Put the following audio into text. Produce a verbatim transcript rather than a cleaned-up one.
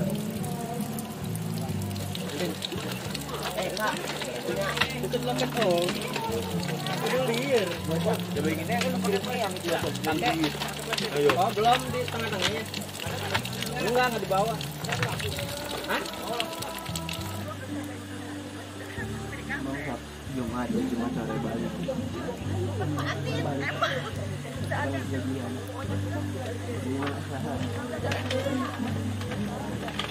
Eh kak, deket loket oh. Udah liar. Coba ini kan loket yang dia pakai. Ayo. Oh belum di tengah-tengahnya. Enggak nggak di bawah. Hah? Mau nggak? Jom aja cuma sore balik. Emang tidak ada.